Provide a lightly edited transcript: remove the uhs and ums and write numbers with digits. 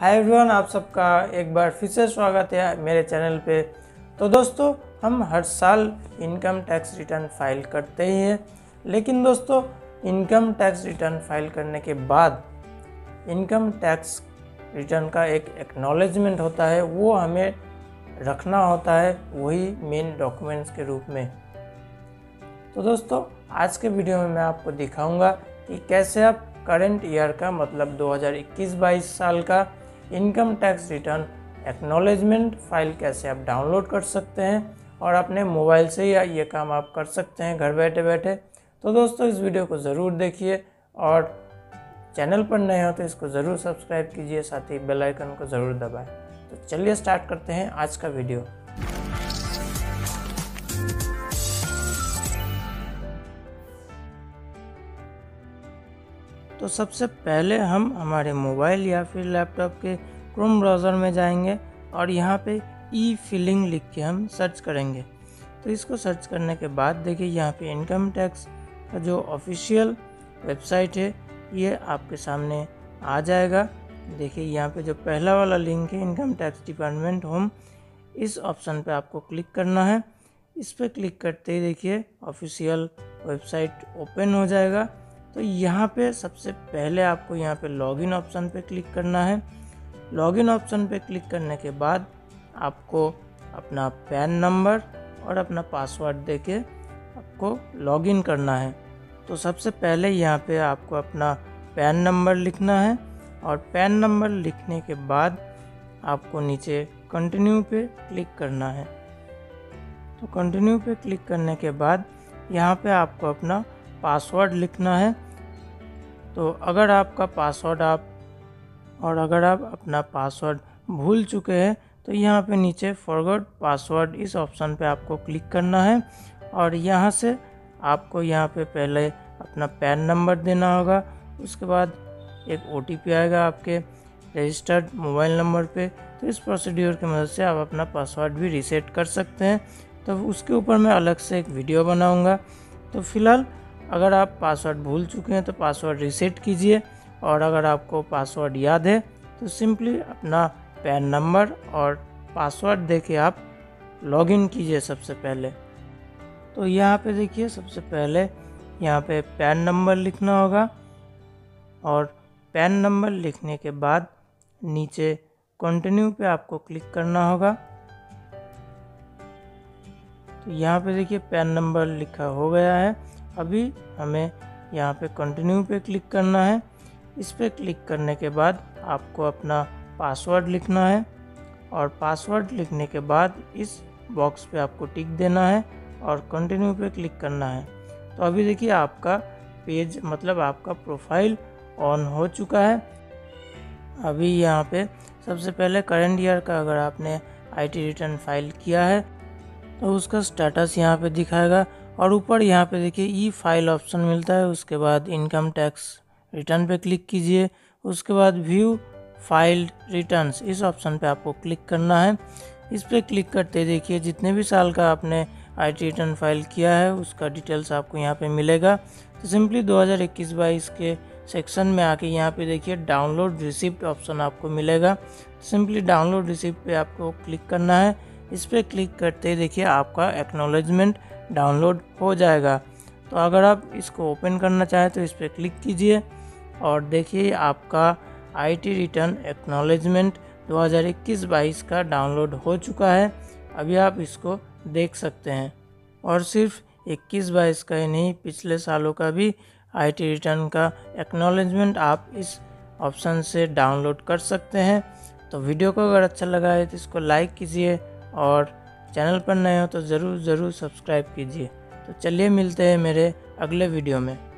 Hi everyone, आप सबका एक बार फिर से स्वागत है मेरे चैनल पे। तो दोस्तों, हम हर साल इनकम टैक्स रिटर्न फाइल करते ही हैं, लेकिन दोस्तों इनकम टैक्स रिटर्न फाइल करने के बाद इनकम टैक्स रिटर्न का एक एक्नॉलेजमेंट होता है, वो हमें रखना होता है, वही मेन डॉक्यूमेंट्स के रूप में। तो दोस्तों, आज के वीडियो में मैं आपको दिखाऊंगा कि कैसे आप करंट ईयर का मतलब 2021-22 साल का income tax return acknowledgement file कैसे आप डाउनलोड कर सकते हैं और अपने मोबाइल से या ये काम आप कर सकते हैं घर बैठे बैठे। तो दोस्तों, इस वीडियो को ज़रूर देखिए और चैनल पर नए हो तो इसको ज़रूर सब्सक्राइब कीजिए, साथ ही बेल आइकन को ज़रूर दबाएं। तो चलिए स्टार्ट करते हैं आज का वीडियो। तो सबसे पहले हम हमारे मोबाइल या फिर लैपटॉप के क्रोम ब्राउज़र में जाएंगे और यहाँ पे ई फिलिंग लिख के हम सर्च करेंगे। तो इसको सर्च करने के बाद देखिए यहाँ पे इनकम टैक्स का जो ऑफिशियल वेबसाइट है ये आपके सामने आ जाएगा। देखिए यहाँ पे जो पहला वाला लिंक है इनकम टैक्स डिपार्टमेंट होम, इस ऑप्शन पे आपको क्लिक करना है। इस पर क्लिक करते ही देखिए ऑफिशियल वेबसाइट ओपन हो जाएगा। तो यहाँ पे सबसे पहले आपको यहाँ पे लॉगिन ऑप्शन पे क्लिक करना है। लॉगिन ऑप्शन पे क्लिक करने के बाद आपको अपना पैन नंबर और अपना पासवर्ड देके आपको लॉगिन करना है। तो सबसे पहले यहाँ पे आपको अपना पैन नंबर लिखना है और पैन नंबर लिखने के बाद आपको नीचे कंटिन्यू पे क्लिक करना है। तो कंटिन्यू पे क्लिक करने के बाद यहाँ पे आपको अपना पासवर्ड लिखना है। तो अगर आपका पासवर्ड अगर आप अपना पासवर्ड भूल चुके हैं तो यहाँ पे नीचे फॉरगॉट पासवर्ड इस ऑप्शन पे आपको क्लिक करना है और यहाँ से आपको यहाँ पे पहले अपना पैन नंबर देना होगा। उसके बाद एक OTP आएगा आपके रजिस्टर्ड मोबाइल नंबर पे। तो इस प्रोसीड्यूर की मदद से आप अपना पासवर्ड भी रीसेट कर सकते हैं। तो उसके ऊपर मैं अलग से एक वीडियो बनाऊँगा। तो फिलहाल अगर आप पासवर्ड भूल चुके हैं तो पासवर्ड रीसेट कीजिए और अगर आपको पासवर्ड याद है तो सिंपली अपना पैन नंबर और पासवर्ड देके आप लॉगिन कीजिए सबसे पहले। तो यहाँ पे देखिए सबसे पहले यहाँ पे पैन नंबर लिखना होगा और पैन नंबर लिखने के बाद नीचे कंटिन्यू पे आपको क्लिक करना होगा। तो यहाँ पे देखिए पैन नंबर लिखा हो गया है। अभी हमें यहाँ पे कंटिन्यू पे क्लिक करना है। इस पे क्लिक करने के बाद आपको अपना पासवर्ड लिखना है और पासवर्ड लिखने के बाद इस बॉक्स पे आपको टिक देना है और कंटिन्यू पे क्लिक करना है। तो अभी देखिए आपका पेज मतलब आपका प्रोफाइल ऑन हो चुका है। अभी यहाँ पे सबसे पहले करंट ईयर का अगर आपने IT रिटर्न फाइल किया है तो उसका स्टेटस यहाँ पे दिखाएगा और ऊपर यहाँ पे देखिए ई फाइल ऑप्शन मिलता है। उसके बाद इनकम टैक्स रिटर्न पे क्लिक कीजिए। उसके बाद व्यू फाइल्ड रिटर्न्स इस ऑप्शन पे आपको क्लिक करना है। इस पे क्लिक करते देखिए जितने भी साल का आपने IT रिटर्न फाइल किया है उसका डिटेल्स आपको यहाँ पे मिलेगा। तो सिंपली 2021-22 के सेक्शन में आके यहाँ पे देखिए डाउनलोड रिसिप्ट ऑप्शन आपको मिलेगा। सिंपली डाउनलोड रिसिप्ट पे आपको क्लिक करना है। इस पर क्लिक करते ही देखिए आपका एक्नॉलेजमेंट डाउनलोड हो जाएगा। तो अगर आप इसको ओपन करना चाहें तो इस पर क्लिक कीजिए और देखिए आपका IT रिटर्न एक्नॉलेजमेंट 2021-22 का डाउनलोड हो चुका है। अभी आप इसको देख सकते हैं और सिर्फ 21-22 का ही नहीं, पिछले सालों का भी IT रिटर्न का एक्नॉलेजमेंट आप इस ऑप्शन से डाउनलोड कर सकते हैं। तो वीडियो को अगर अच्छा लगा है तो इसको लाइक कीजिए और चैनल पर नए हो तो ज़रूर सब्सक्राइब कीजिए। तो चलिए मिलते हैं मेरे अगले वीडियो में।